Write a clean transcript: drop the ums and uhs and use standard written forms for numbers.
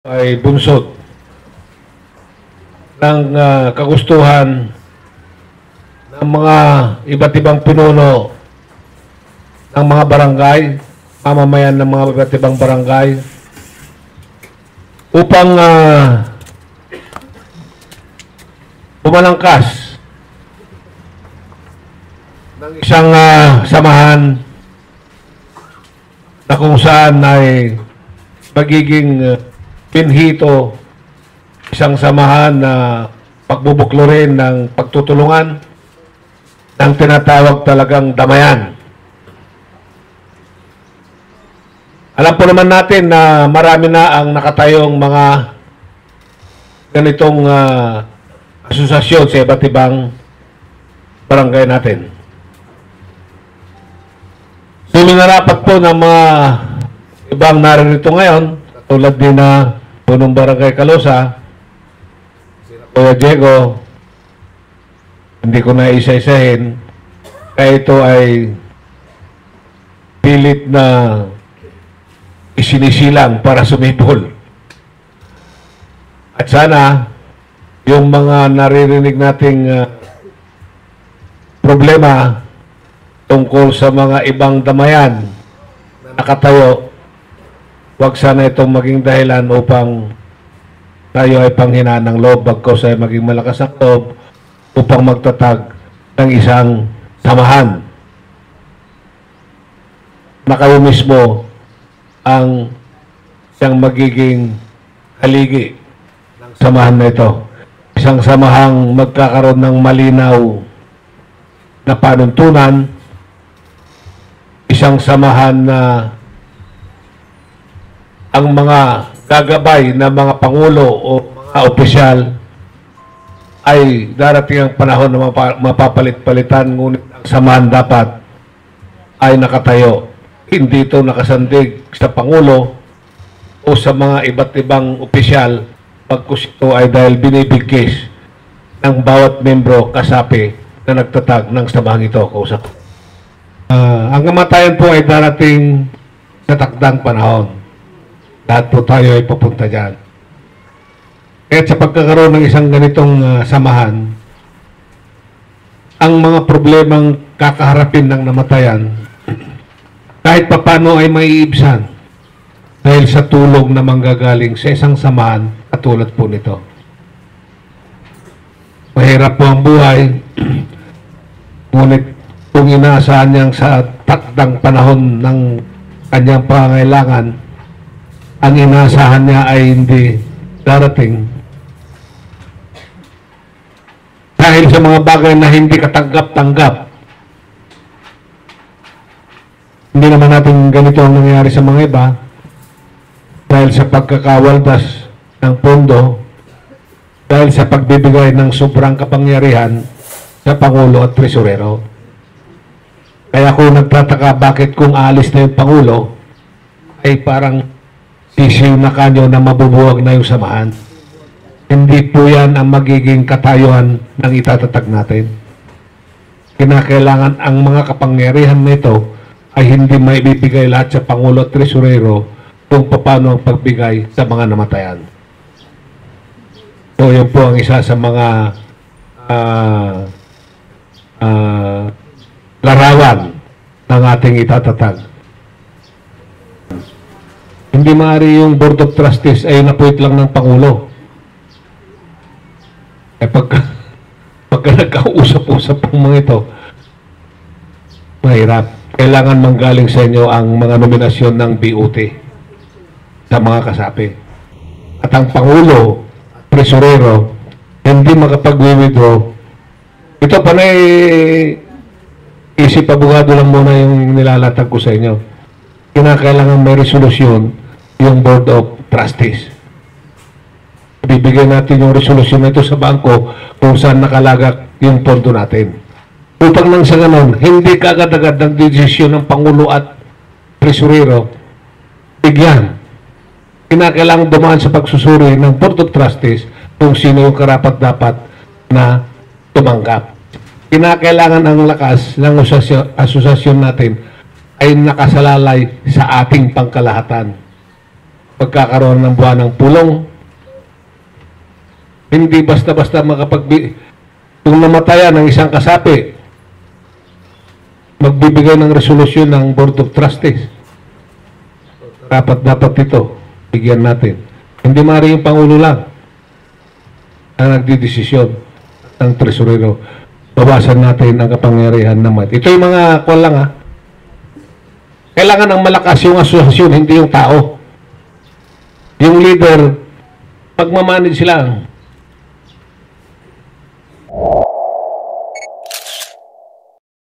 ay bunsod ng kagustuhan ng mga iba't ibang pinuno ng mga barangay, mamamayan ng mga iba't ibang barangay upang bumalangkas ng isang samahan na kung saan ay magiging pinhito isang samahan na pagbubuklurin ng pagtutulungan ng tinatawag talagang damayan. Alam po naman natin na marami na ang nakatayong mga ganitong asosasyon sa iba't ibang barangay natin. So, minarapat po ng mga ibang naririto ngayon, tulad din na punong barangay Calosa, Kuya Diego, hindi ko na isa-isahin, kaya ito ay pilit na isinisilang para sumipol. At sana, yung mga naririnig nating problema tungkol sa mga ibang damayan na nakatayo, huwag sana itong maging dahilan upang tayo ay panghinaan ng loob, bagkos ay maging malakas ang loob upang magtatag ng isang samahan na kayo mismo ang siyang magiging haligi ng samahan na ito. Isang samahang magkakaroon ng malinaw na panuntunan, isang samahan na ang mga gagabay na mga pangulo o mga opisyal ay darating ang panahon na mapapalit-palitan, ngunit ang samahan dapat ay nakatayo. Hindi ito nakasandig sa pangulo o sa mga iba't ibang opisyal, pagkus ito ay dahil binibigkis ng bawat membro kasapi na nagtatag ng samahan ito. Kausap. Ang kamatayan po ay darating sa takdang panahon. Lahat po tayo ay pupunta dyan. At sa pagkakaroon ng isang ganitong samahan, ang mga problemang kakaharapin ng namatayan, kahit papano ay maiibsan dahil sa tulong na manggagaling sa isang samahan katulad po nito. Mahirap po ang buhay, ngunit kung inaasahan niyang sa takdang panahon ng kanyang pangangailangan, ang inaasahan niya ay hindi darating dahil sa mga bagay na hindi katanggap-tanggap. Hindi naman natin ganito ang nangyayari sa mga iba dahil sa pagkakawaldas ng pondo, dahil sa pagbibigay ng sobrang kapangyarihan sa Pangulo at Tresurero. Kaya kung nagtataka bakit kung alis na yung Pangulo, ay parang sisiw na kanyo na mabubuwag na yung samahan. Hindi po yan ang magiging katayuan ng itatatag natin. Kinakailangan ang mga kapangyarihan na ito ay hindi maibibigay lahat sa Pangulo at Tresurero kung paano ang pagbigay sa mga namatayan. So, yun po ang isa sa mga larawan ng ating itatatag. Hindi maaari yung Board of Trustees ay napuit lang ng Pangulo. Pagka nagkausap-usap ang mga ito, mahirap. Kailangan manggaling sa inyo ang mga nominasyon ng BOT sa mga kasapi. At ang Pangulo, Tresurero, hindi makapag-withdraw. Ito pa na isip abogado lang muna yung nilalatag ko sa inyo. Kinakailangan may resolusyon yung Board of Trustees. Bibigyan natin yung resolusyon na ito sa bangko kung saan nakalagak yung pondo natin. Upang nang sa ganon, hindi kaagad-agad ng desisyon ng Pangulo at Tresurero, bigyan. Kinakailangan dumaan sa pagsusuri ng Board of Trustees kung sino yung karapat-dapat na tumanggap. Kinakailangan ang lakas ng asosasyon natin ay nakasalalay sa ating pangkalahatan. pagkakaroon ng buwanang pulong. Hindi basta-basta kung namatayan ng isang kasapi, magbibigay ng resolusyon ng Board of Trustees. Dapat ito, bigyan natin. Hindi maaari yung Pangulo lang ang nagdidesisyon ng Tresurero. Bawasan natin ang kapangyarihan naman. Ito yung mga kuwan lang ha. Kailangan ng malakas yung asosasyon, hindi yung tao. Yung leader, pagmamanage sila.